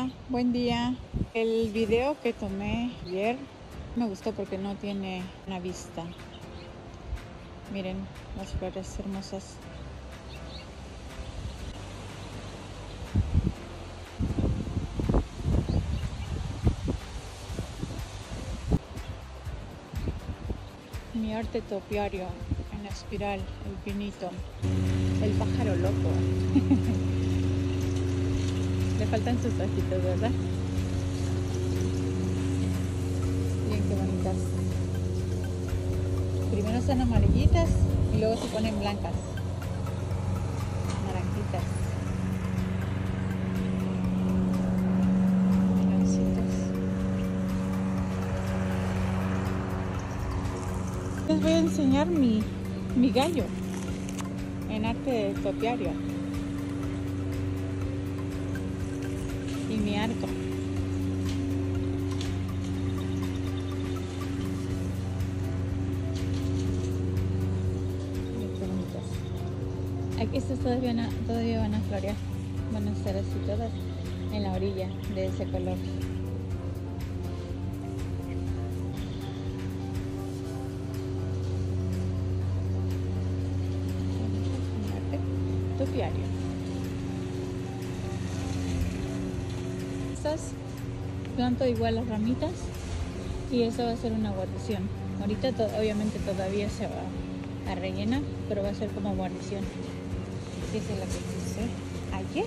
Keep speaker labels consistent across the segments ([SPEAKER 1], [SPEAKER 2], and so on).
[SPEAKER 1] Hola, buen día. El video que tomé ayer me gustó porque no tiene una vista. Miren las flores hermosas. Mi arte topiario en espiral, el pinito, el pájaro loco. Le faltan sus ojitos, ¿verdad? Miren qué bonitas. Primero son amarillitas y luego se ponen blancas, naranjitas. Les voy a enseñar mi gallo en arte topiario y mi arco. Qué bonitas. Aquí estas todavía van a florear, van a estar así todas en la orilla de ese color. Topiario. Estas planto igual las ramitas y eso va a ser una guarnición. Ahorita obviamente todavía se va a rellenar, pero va a ser como guarnición. Esa es la que hice ayer.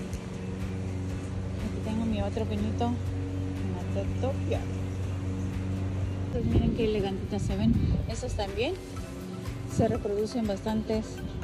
[SPEAKER 1] Aquí tengo mi otro pinito en topiario. Pues miren qué elegantitas se ven. Esas también se reproducen bastantes.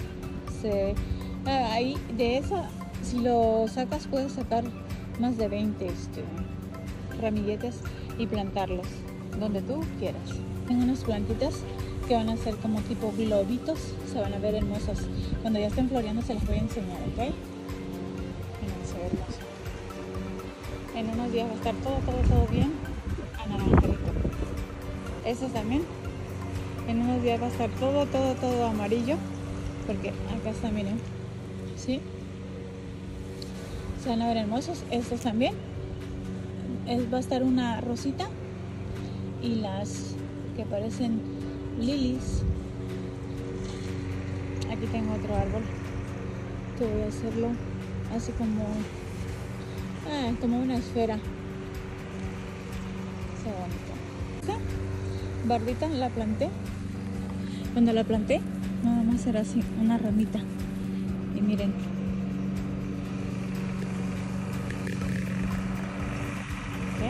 [SPEAKER 1] Ahí de esa, si lo sacas, puedes sacar más de 20 ramilletes y plantarlos donde tú quieras. Tengo unas plantitas que van a ser como tipo globitos, se van a ver hermosas. Cuando ya estén floreando se las voy a enseñar, ¿ok? Miren, se ve hermoso. En unos días va a estar todo bien anaranjadito. Esas también. En unos días va a estar todo amarillo. Porque acá está, miren, ¿sí? Se van a ver hermosos. Estos también. Va a estar una rosita. Y las que parecen lilies. Aquí tengo otro árbol. Que voy a hacerlo así como una esfera. Está bonito. Esta bardita la planté. Cuando la planté, nada más era así, una ramita. Y miren. ¿Qué?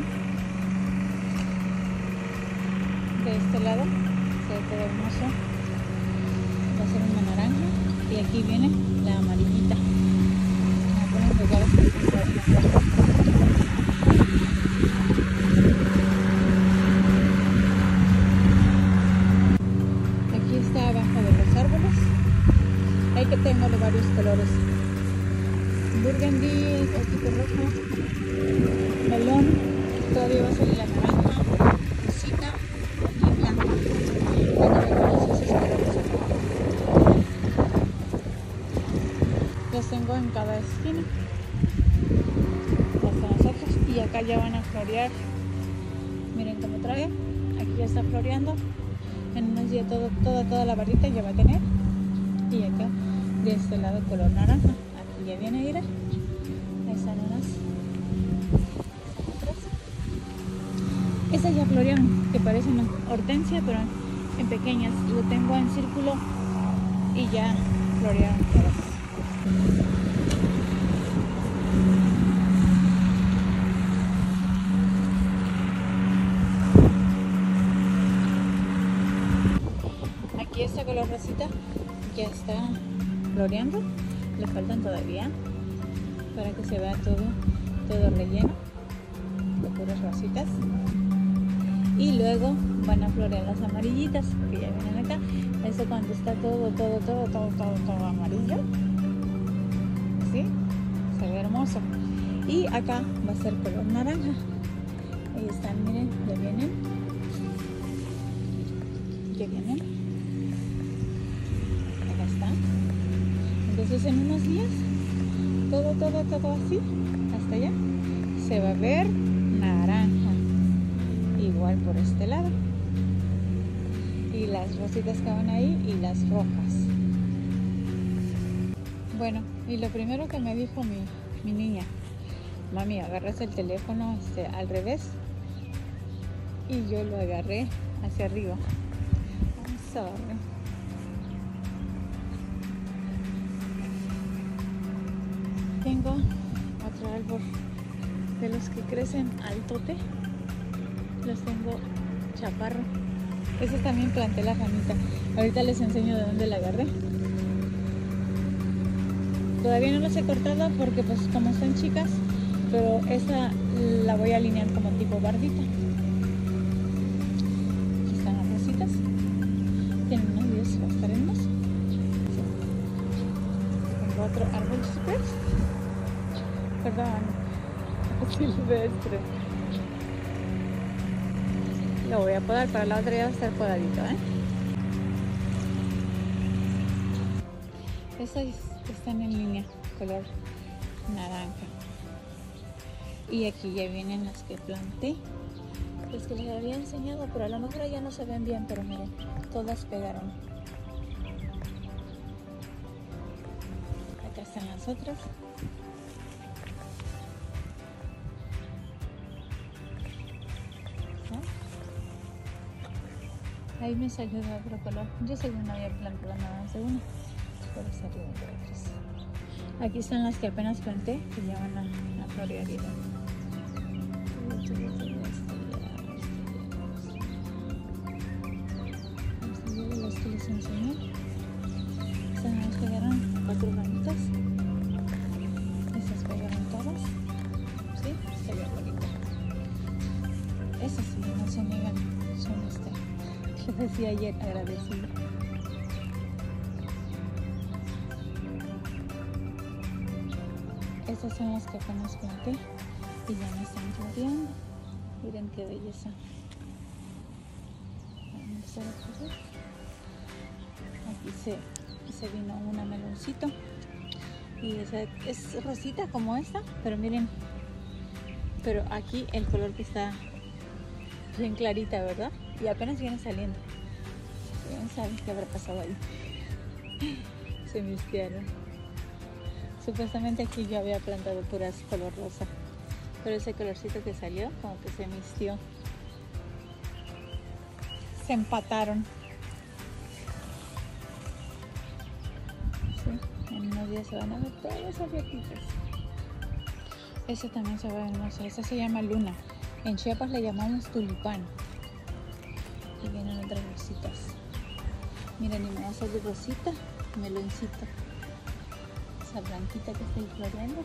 [SPEAKER 1] De este lado se ve todo hermoso. Va a ser una naranja. Y aquí viene la amarillita. Me ponen regalos. Aquí está abajo de los árboles. Hay que tengo de varios colores. Burgundy, tipo rojo, melón, todavía va a salir la naranja, rosita y blanca. Tengo de todos esos colores acá. Los tengo en cada esquina. Hasta nosotros. Y acá ya van a florear. Miren cómo trae. Aquí ya está floreando. En unos días toda la barrita ya va a tener. Y acá de este lado color naranja. Aquí ya viene a ir. Ahí están unas. Otras. Estas ya florearon, que parecen hortensia, pero en pequeñas. Lo tengo en círculo y ya florearon todas. Aquí esta color rosita ya está floreando, le faltan todavía para que se vea todo relleno de puras rositas. Y luego van a florear las amarillitas que ya vienen acá. Eso cuando está todo amarillo, ¿sí? Se ve hermoso. Y acá va a ser color naranja. Ahí están, miren, ya vienen. Acá está. Entonces en unos días todo así hasta allá se se va a ver naranja. Igual por este lado. Y las rositas que van ahí y las rojas. Bueno, y lo primero que me dijo mi niña: mami, agarras el teléfono al revés. Y yo lo agarré hacia arriba. I'm sorry. Tengo otro árbol de los que crecen altote. Los tengo chaparro. Esos también planté la ramita. Ahorita les enseño de dónde la agarré. Todavía no los he cortado porque pues como son chicas, pero esa la voy a alinear como tipo bardita. Aquí están las rositas. Tienen unos días, va a estar hermoso. Tengo otro árbol super. Perdón, silvestre. Lo voy a podar, para la otra ya va a estar podadito, Esas están en línea, color naranja. Y aquí ya vienen las que planté, las que les había enseñado, pero a lo mejor ya no se ven bien, pero miren, todas pegaron. Acá están las otras. Ahí me salió de otro color. Yo según no había plantado nada más de uno, pero salió de otros. Aquí están las que apenas planté, que ya van a florear. Las que les enseñé. Están las que pegaron 4 ramitas. Estas pegaron todas. Sí, se ve bonita. Esas sí, no se niegan, son que decía ayer, agradecido. Estas son las que apenas planté y ya me están floreando. Miren qué belleza. Vamos a ver. Aquí se vino una meloncito y es rosita como esta, pero miren, pero aquí el color que está bien clarita, ¿verdad? Y apenas viene saliendo. ¿Quién sabe qué habrá pasado ahí? Se mistiaron. Supuestamente aquí yo había plantado puras color rosa, pero ese colorcito que salió como que se mistió. Se empataron. Sí, en unos días se van a ver todas abiertitas. Ese también se ve hermoso. Ese se llama luna. En Chiapas le llamamos tulipán. Y vienen otras rositas. Miren, y me va a salir rosita, meloncito. Esa blanquita que está ahí floreando.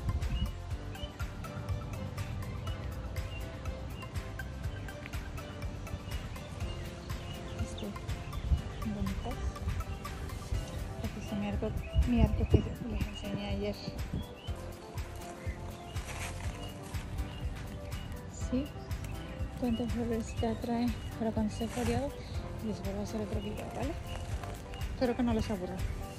[SPEAKER 1] Bonitas. Aquí está mi arco que les enseñé ayer. Sí. Cuántas flores te atrae para cuando esté floreado. Les vuelvo a hacer otro video, ¿vale? Espero que no los aburra.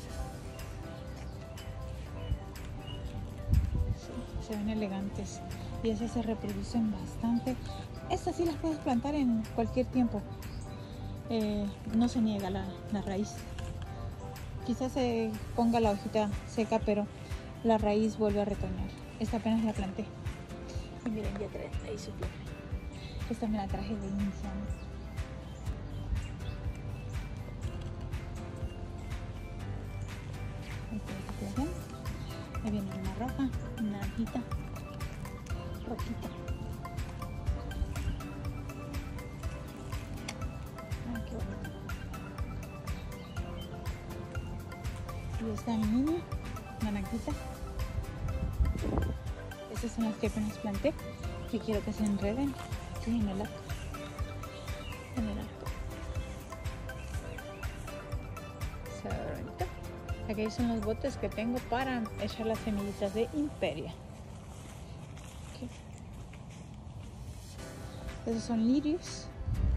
[SPEAKER 1] Sí, se ven elegantes y esas se reproducen bastante. Estas sí las puedes plantar en cualquier tiempo. No se niega la raíz. Quizás se ponga la hojita seca, pero la raíz vuelve a retoñar. Esta apenas la planté. Y miren, ya trae ahí su flor. Esta me la traje de India. Ahí viene una roja, una naranjita, rojita. Qué bonito. Y está mi niña, naranjita. Estas son las que apenas planté, que quiero que se enreden aquí en el arco. Se ve bonito. Aquí son los botes que tengo para echar las semillitas de Imperia. Okay. Esos son lirios.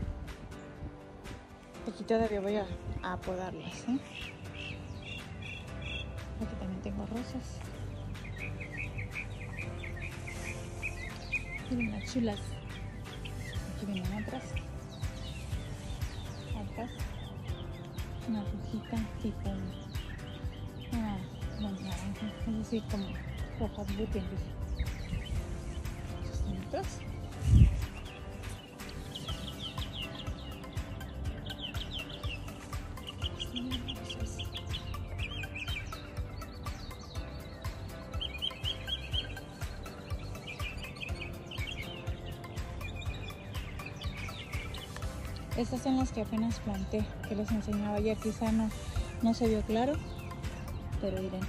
[SPEAKER 1] Aquí todavía voy a podarlas, Aquí también tengo rosas. Miren las chulas. Aquí vienen otras. Una rojita tipo una naranja, es así como rojas butientes. Estas son otras. Estas son las que apenas planté, que les enseñaba ayer. Quizá no se vio claro, pero miren.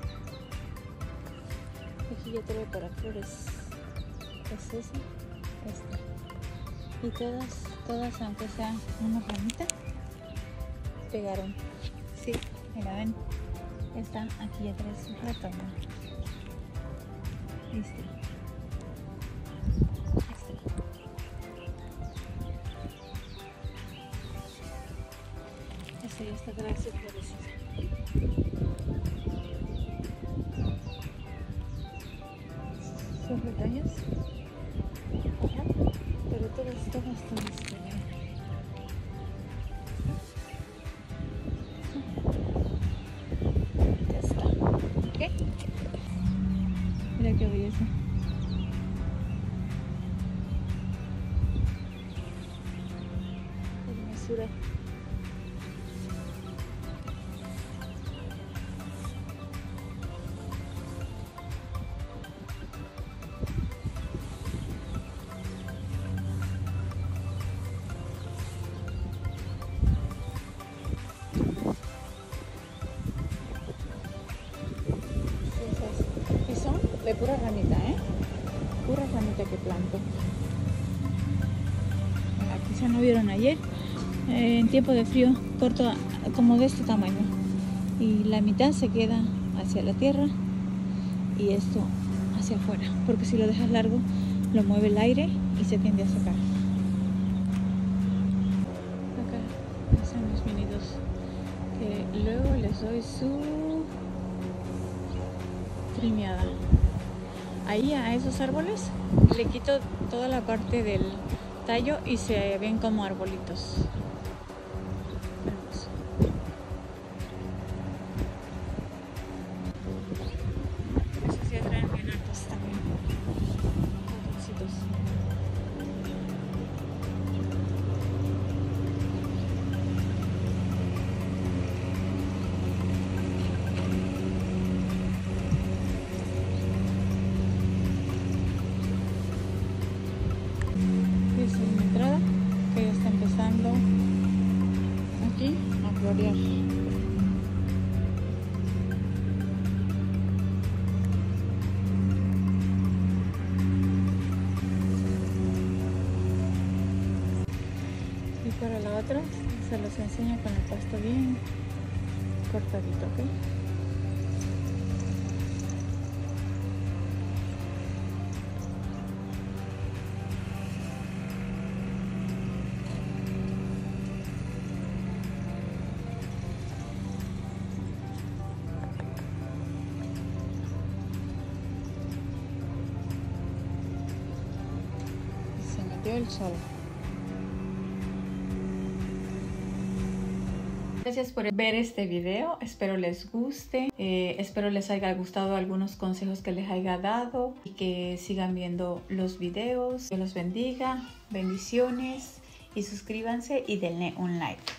[SPEAKER 1] Aquí ya trae para flores. Es esa, esta. Y todas, aunque sean una ramita, pegaron. Sí, mira, ven. Esta aquí ya trae su retorno. Esta ya está grande, florecida. Son retoños, pero todas. Ya está. ¿Ok? Mira qué belleza. Hermosura. Y son de pura ramita, pura ramita que planto. Quizá no vieron ayer, en tiempo de frío corto como de este tamaño y la mitad se queda hacia la tierra y esto hacia afuera, porque si lo dejas largo lo mueve el aire y se tiende a secar. Acá están los minidos que luego les doy su trimeada. Ahí a esos árboles le quito toda la parte del tallo y se ven como arbolitos. Hermoso. Esos ya traen bien altos también. Botoncitos. Que ya está empezando aquí a florear. Y para la otra se los enseño con el pasto bien cortadito, ¿ok? El sol. Gracias por ver este video, espero les guste, espero les haya gustado algunos consejos que les haya dado y que sigan viendo los videos. Dios los bendiga, bendiciones y suscríbanse y denle un like.